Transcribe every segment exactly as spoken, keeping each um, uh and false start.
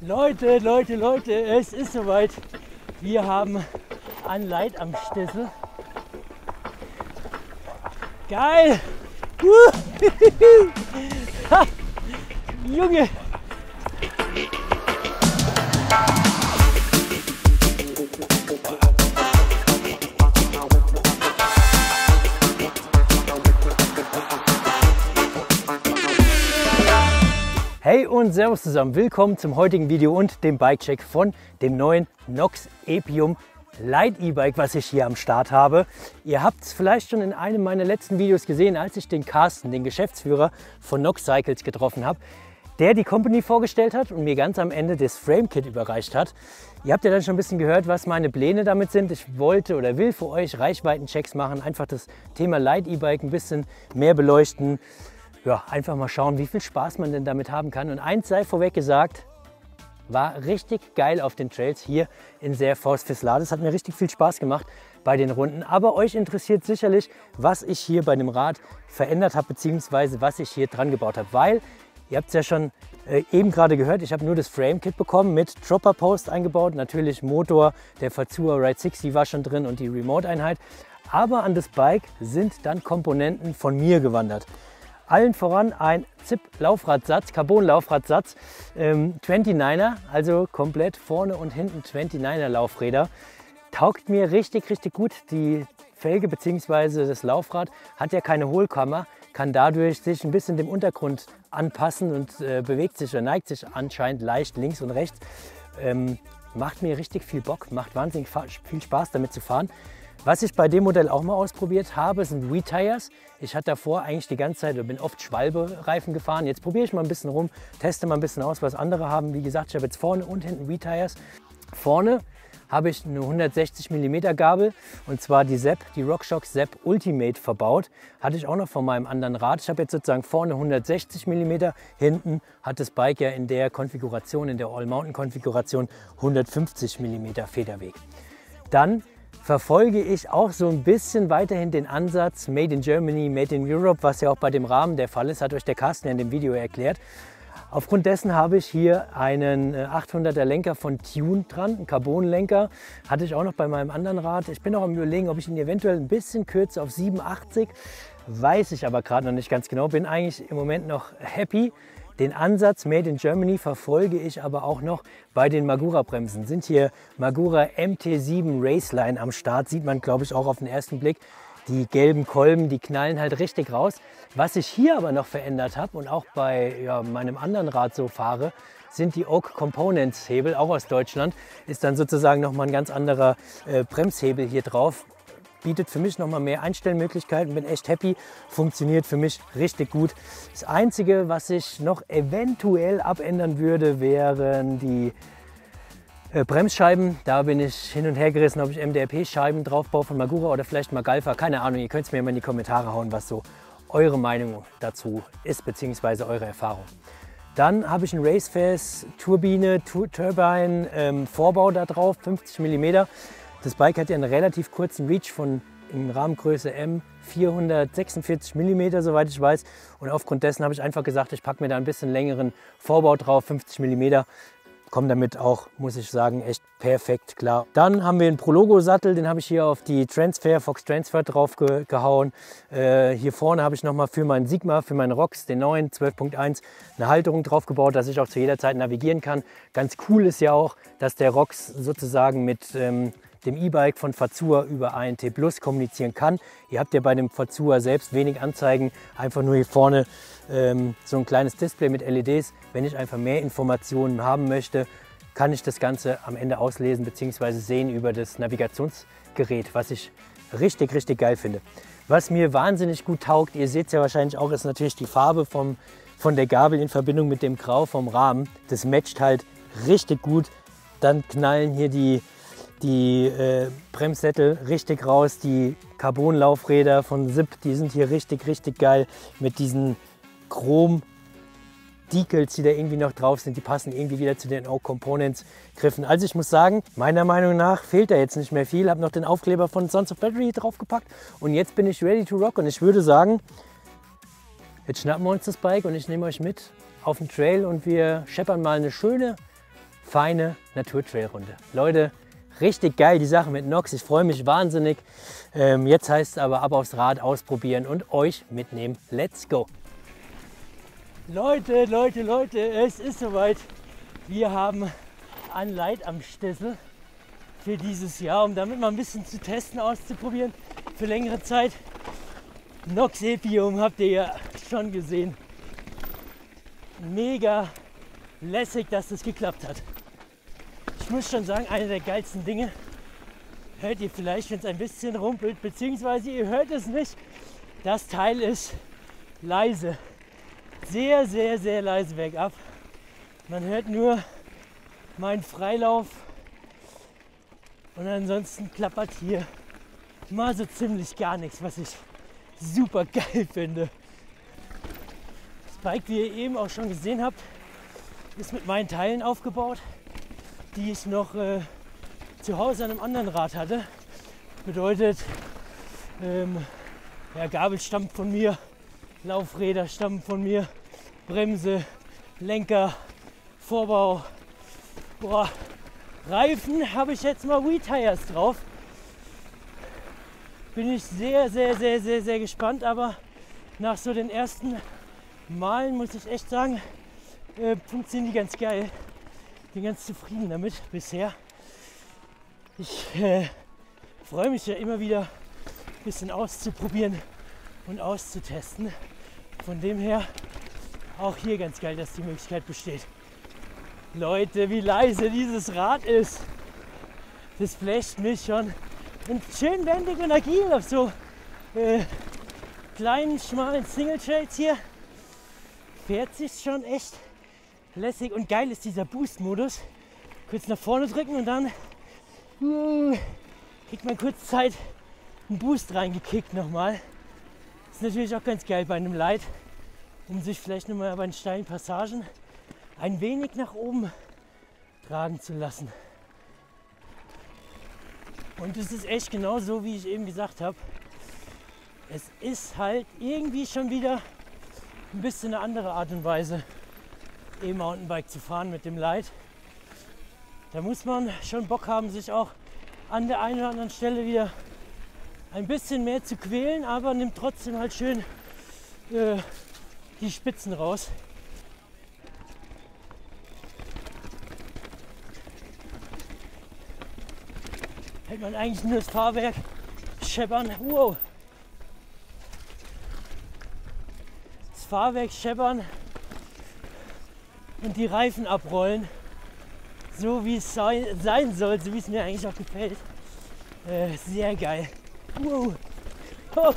Leute, Leute, Leute, es ist soweit. Wir haben ein Light am Stissel. Geil! Ha, Junge! Hey und servus zusammen, willkommen zum heutigen Video und dem Bike-Check von dem neuen Nox Epium Light E-Bike, was ich hier am Start habe. Ihr habt es vielleicht schon in einem meiner letzten Videos gesehen, als ich den Carsten, den Geschäftsführer von Nox Cycles, getroffen habe, der die Company vorgestellt hat und mir ganz am Ende das Frame-Kit überreicht hat. Ihr habt ja dann schon ein bisschen gehört, was meine Pläne damit sind. Ich wollte oder will für euch Reichweitenchecks machen, einfach das Thema Light E-Bike ein bisschen mehr beleuchten. Ja, einfach mal schauen, wie viel Spaß man denn damit haben kann. Und eins sei vorweg gesagt, war richtig geil auf den Trails hier in Servoz-Wislar. Es hat mir richtig viel Spaß gemacht bei den Runden. Aber euch interessiert sicherlich, was ich hier bei dem Rad verändert habe, beziehungsweise was ich hier dran gebaut habe. Weil, ihr habt es ja schon äh, eben gerade gehört, ich habe nur das Frame-Kit bekommen mit Dropper-Post eingebaut. Natürlich Motor, der Fazua Ride sechzig war schon drin und die Remote-Einheit. Aber an das Bike sind dann Komponenten von mir gewandert. Allen voran ein Z I P-Laufradsatz, Carbon-Laufradsatz, ähm, neunundzwanziger, also komplett vorne und hinten neunundzwanziger Laufräder. Taugt mir richtig, richtig gut. Die Felge bzw. das Laufrad hat ja keine Hohlkammer, kann dadurch sich ein bisschen dem Untergrund anpassen und äh, bewegt sich oder neigt sich anscheinend leicht links und rechts. Ähm, macht mir richtig viel Bock, macht wahnsinnig viel Spaß damit zu fahren. Was ich bei dem Modell auch mal ausprobiert habe, sind Retires. Ich hatte davor eigentlich die ganze Zeit, oder bin oft Schwalbe-Reifen gefahren. Jetzt probiere ich mal ein bisschen rum, teste mal ein bisschen aus, was andere haben. Wie gesagt, ich habe jetzt vorne und hinten Retires. Vorne habe ich eine hundertsechzig Millimeter Gabel und zwar die Sepp, die RockShox Sepp Ultimate verbaut. Hatte ich auch noch von meinem anderen Rad. Ich habe jetzt sozusagen vorne hundertsechzig Millimeter, hinten hat das Bike ja in der Konfiguration, in der All-Mountain-Konfiguration hundertfünfzig Millimeter Federweg. Dann verfolge ich auch so ein bisschen weiterhin den Ansatz Made in Germany, Made in Europe, was ja auch bei dem Rahmen der Fall ist, hat euch der Carsten ja in dem Video erklärt. Aufgrund dessen habe ich hier einen achthunderter Lenker von Tune dran, einen Carbon-Lenker. Hatte ich auch noch bei meinem anderen Rad. Ich bin auch am Überlegen, ob ich ihn eventuell ein bisschen kürze auf siebenundachtzig. Weiß ich aber gerade noch nicht ganz genau. Bin eigentlich im Moment noch happy. Den Ansatz Made in Germany verfolge ich aber auch noch bei den Magura-Bremsen. Sind hier Magura M T sieben Raceline am Start, sieht man glaube ich auch auf den ersten Blick. Die gelben Kolben, die knallen halt richtig raus. Was ich hier aber noch verändert habe und auch bei ja, meinem anderen Rad so fahre, sind die Oak Components Hebel, auch aus Deutschland. Ist dann sozusagen nochmal ein ganz anderer äh, Bremshebel hier drauf. Bietet für mich noch mal mehr Einstellmöglichkeiten, bin echt happy, funktioniert für mich richtig gut. Das Einzige, was ich noch eventuell abändern würde, wären die äh, Bremsscheiben. Da bin ich hin und her gerissen, ob ich M D R P-Scheiben draufbaue von Magura oder vielleicht Magalfa. Keine Ahnung, ihr könnt es mir mal in die Kommentare hauen, was so eure Meinung dazu ist, beziehungsweise eure Erfahrung. Dann habe ich eine Raceface Turbine, Tur Turbine ähm, Vorbau da drauf, fünfzig Millimeter. Das Bike hat ja einen relativ kurzen Reach von in Rahmengröße M, vierhundertsechsundvierzig Millimeter, soweit ich weiß. Und aufgrund dessen habe ich einfach gesagt, ich packe mir da ein bisschen längeren Vorbau drauf, fünfzig Millimeter. Komme damit auch, muss ich sagen, echt perfekt klar. Dann haben wir einen Prologo-Sattel, den habe ich hier auf die Transfer, Fox Transfer drauf ge gehauen. Äh, hier vorne habe ich nochmal für meinen Sigma, für meinen Rox, den neuen zwölf Punkt eins, eine Halterung drauf gebaut, dass ich auch zu jeder Zeit navigieren kann. Ganz cool ist ja auch, dass der Rox sozusagen mit ähm, dem E-Bike von Fazua über A N T Plus kommunizieren kann. Ihr habt ja bei dem Fazua selbst wenig Anzeigen, einfach nur hier vorne ähm, so ein kleines Display mit L E Ds. Wenn ich einfach mehr Informationen haben möchte, kann ich das Ganze am Ende auslesen bzw. sehen über das Navigationsgerät, was ich richtig, richtig geil finde. Was mir wahnsinnig gut taugt, ihr seht es ja wahrscheinlich auch, ist natürlich die Farbe vom, von der Gabel in Verbindung mit dem Grau vom Rahmen. Das matcht halt richtig gut. Dann knallen hier die Die äh, Bremssättel richtig raus, die Carbon-Laufräder von Zipp, die sind hier richtig, richtig geil mit diesen Chrom-Decals, die da irgendwie noch drauf sind. Die passen irgendwie wieder zu den Oak Components Griffen. Also ich muss sagen, meiner Meinung nach fehlt da jetzt nicht mehr viel. Ich habe noch den Aufkleber von Sons of Battery draufgepackt und jetzt bin ich ready to rock. Und ich würde sagen, jetzt schnappen wir uns das Bike und ich nehme euch mit auf den Trail und wir scheppern mal eine schöne feine Naturtrailrunde. Leute, richtig geil die Sache mit Nox. Ich freue mich wahnsinnig. Ähm, jetzt heißt es aber ab aufs Rad, ausprobieren und euch mitnehmen. Let's go! Leute, Leute, Leute, es ist soweit. Wir haben ein Light am Stissel für dieses Jahr, um damit mal ein bisschen zu testen, auszuprobieren für längere Zeit. Nox Epium habt ihr ja schon gesehen. Mega lässig, dass das geklappt hat. Ich muss schon sagen, eine der geilsten Dinge hört ihr vielleicht, wenn es ein bisschen rumpelt, beziehungsweise ihr hört es nicht. Das Teil ist leise. Sehr, sehr, sehr leise bergab. Man hört nur meinen Freilauf und ansonsten klappert hier mal so ziemlich gar nichts, was ich super geil finde. Das Bike, wie ihr eben auch schon gesehen habt, ist mit meinen Teilen aufgebaut, die ich noch äh, zu Hause an einem anderen Rad hatte. Bedeutet, ähm, ja, Gabel stammt von mir, Laufräder stammen von mir, Bremse, Lenker, Vorbau. Boah, Reifen habe ich jetzt mal Wii-Tires drauf. Bin ich sehr, sehr, sehr, sehr, sehr gespannt, aber nach so den ersten Malen muss ich echt sagen, äh, funktionieren die ganz geil. Bin ganz zufrieden damit bisher. Ich äh, freue mich ja immer wieder ein bisschen auszuprobieren und auszutesten. Von dem her auch hier ganz geil, dass die Möglichkeit besteht. Leute, wie leise dieses Rad ist. Das flasht mich schon. Und schön wendig und agil auf so äh, kleinen, schmalen Single-Trails hier. Fährt sich schon echt lässig und geil ist dieser Boost-Modus. Kurz nach vorne drücken und dann uh, kriegt man kurz Zeit einen Boost reingekickt nochmal. Ist natürlich auch ganz geil bei einem Light, um sich vielleicht nochmal bei den steilen Passagen ein wenig nach oben tragen zu lassen. Und es ist echt genau so, wie ich eben gesagt habe. Es ist halt irgendwie schon wieder ein bisschen eine andere Art und Weise, E-Mountainbike zu fahren mit dem Light. Da muss man schon Bock haben, sich auch an der einen oder anderen Stelle wieder ein bisschen mehr zu quälen, aber nimmt trotzdem halt schön äh, die Spitzen raus. Hält man eigentlich nur das Fahrwerk scheppern. Wow. Das Fahrwerk scheppern und die Reifen abrollen, so wie es sein, sein soll, so wie es mir eigentlich auch gefällt. Äh, sehr geil. Wow. Oh.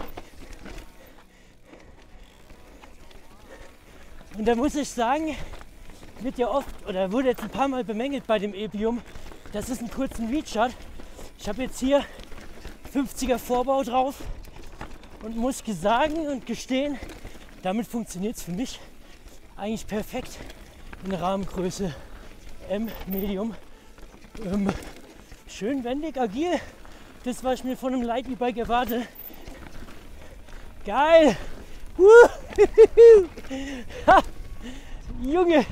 Und da muss ich sagen, wird ja oft oder wurde jetzt ein paar Mal bemängelt bei dem Epium, dass es einen kurzen Reach hat. Ich habe jetzt hier fünfziger Vorbau drauf und muss sagen und gestehen, damit funktioniert es für mich eigentlich perfekt in Rahmengröße M Medium. Ähm, schön wendig, agil. Das, was ich mir von einem Light E-Bike erwarte. Geil! Ha! Junge!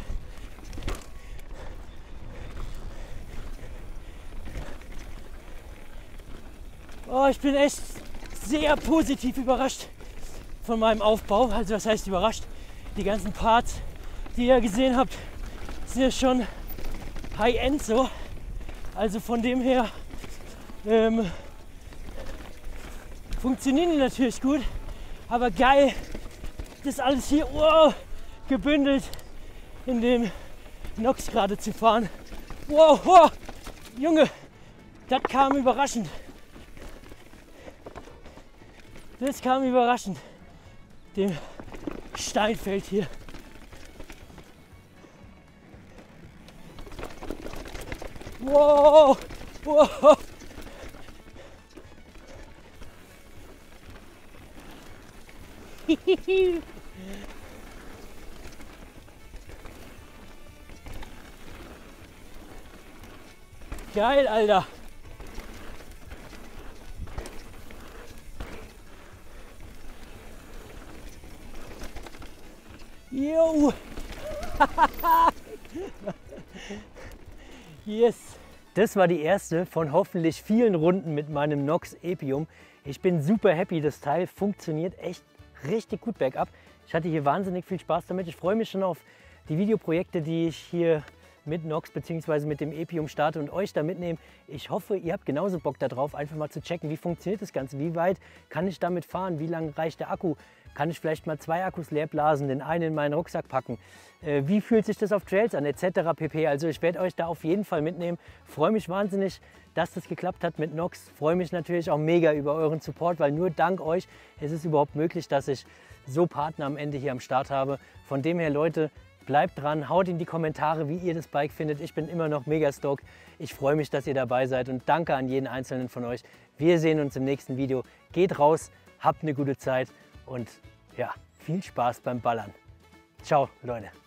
Oh, ich bin echt sehr positiv überrascht von meinem Aufbau. Also was heißt überrascht? Die ganzen Parts, die ihr gesehen habt, sind ja schon High-End so. Also von dem her ähm, funktionieren die natürlich gut. Aber geil, das alles hier wow, gebündelt in dem Nox gerade zu fahren. Wow, wow, Junge, das kam überraschend. Das kam überraschend, dem Steinfeld hier. Wow, wow. Geil, Alter. Jo. Yes! Das war die erste von hoffentlich vielen Runden mit meinem Nox Epium. Ich bin super happy, das Teil funktioniert echt richtig gut bergab. Ich hatte hier wahnsinnig viel Spaß damit. Ich freue mich schon auf die Videoprojekte, die ich hier mit Nox bzw. mit dem Epium starte und euch da mitnehmen. Ich hoffe, ihr habt genauso Bock darauf, einfach mal zu checken, wie funktioniert das Ganze, wie weit kann ich damit fahren, wie lange reicht der Akku, kann ich vielleicht mal zwei Akkus leer blasen, den einen in meinen Rucksack packen, äh, wie fühlt sich das auf Trails an, et cetera pp. Also ich werde euch da auf jeden Fall mitnehmen. Freue mich wahnsinnig, dass das geklappt hat mit Nox. Freue mich natürlich auch mega über euren Support, weil nur dank euch ist es überhaupt möglich, dass ich so Partner am Ende hier am Start habe. Von dem her, Leute, bleibt dran, haut in die Kommentare, wie ihr das Bike findet. Ich bin immer noch mega stoked. Ich freue mich, dass ihr dabei seid und danke an jeden einzelnen von euch. Wir sehen uns im nächsten Video. Geht raus, habt eine gute Zeit und ja, viel Spaß beim Ballern. Ciao, Leute.